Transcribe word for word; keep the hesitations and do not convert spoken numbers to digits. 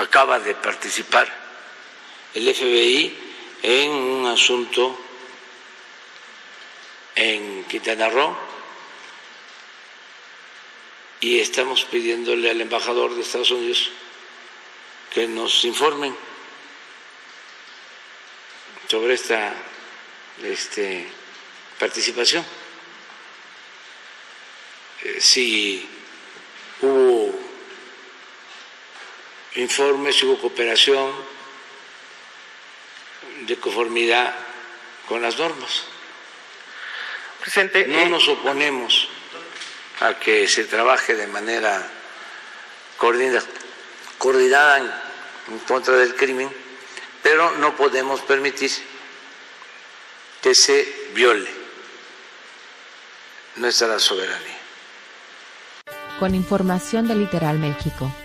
acaba de participar el F B I en un asunto en Quintana Roo y estamos pidiéndole al embajador de Estados Unidos que nos informen sobre esta este, participación. Eh, si hubo informes, si hubo cooperación de conformidad con las normas. Presidente, no nos oponemos a que se trabaje de manera coordinada, coordinada en, en contra del crimen, pero no podemos permitir que se viole nuestra soberanía. Con información de Literal México.